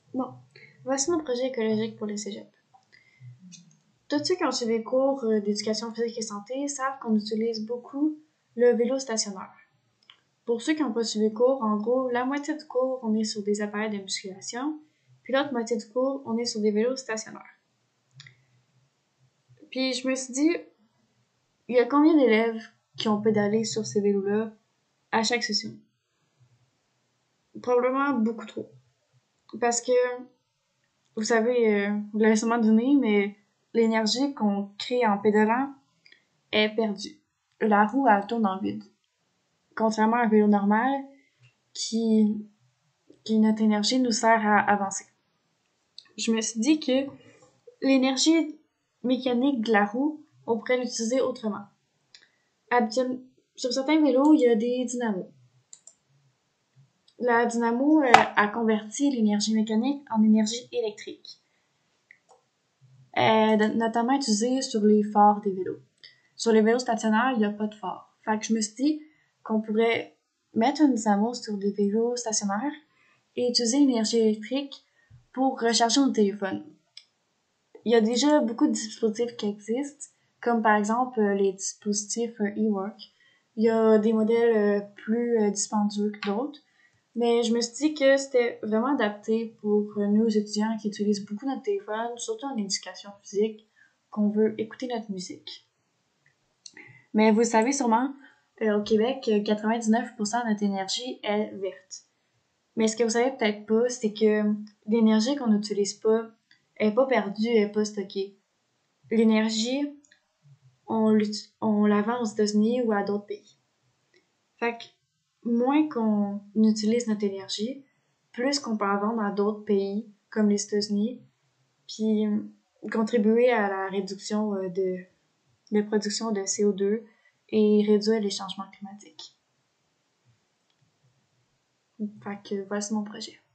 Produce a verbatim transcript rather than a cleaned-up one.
Bon, voici mon projet écologique pour le cégep. Tous ceux qui ont suivi des cours euh, d'éducation physique et santé savent qu'on utilise beaucoup le vélo stationnaire. Pour ceux qui n'ont pas suivi les cours, en gros, la moitié du cours, on est sur des appareils de musculation, puis l'autre moitié du cours, on est sur des vélos stationnaires. Puis je me suis dit, il y a combien d'élèves qui ont pédalé sur ces vélos-là à chaque session? Probablement beaucoup trop. Parce que, vous savez, euh, vous l'avez sûrement deviné, mais l'énergie qu'on crée en pédalant est perdue. La roue, elle tourne dans le vide. Contrairement à un vélo normal, qui, qui notre énergie nous sert à avancer. Je me suis dit que l'énergie mécanique de la roue, on pourrait l'utiliser autrement. Habituellement, sur certains vélos, il y a des dynamos. La dynamo euh, a converti l'énergie mécanique en énergie électrique. Elle est notamment utilisée sur les phares des vélos. Sur les vélos stationnaires, il n'y a pas de phare. Fait que je me suis dit qu'on pourrait mettre une dynamo sur des vélos stationnaires et utiliser l'énergie électrique pour recharger nos téléphones. Il y a déjà beaucoup de dispositifs qui existent, comme par exemple les dispositifs e-work. Il y a des modèles plus dispendieux que d'autres, mais je me suis dit que c'était vraiment adapté pour nous étudiants qui utilisent beaucoup notre téléphone, surtout en éducation physique, qu'on veut écouter notre musique. Mais vous le savez sûrement, euh, au Québec, quatre-vingt-dix-neuf pour cent de notre énergie est verte. Mais ce que vous savez peut-être pas, c'est que l'énergie qu'on n'utilise pas, elle est pas perdue, elle est pas stockée. L'énergie, on, on la vend aux États-Unis ou à d'autres pays. Fait que moins qu'on utilise notre énergie, plus qu'on peut en vendre à d'autres pays, comme les États-Unis, puis contribuer à la réduction de, de production de C O deux et réduire les changements climatiques. Fait que voici mon projet.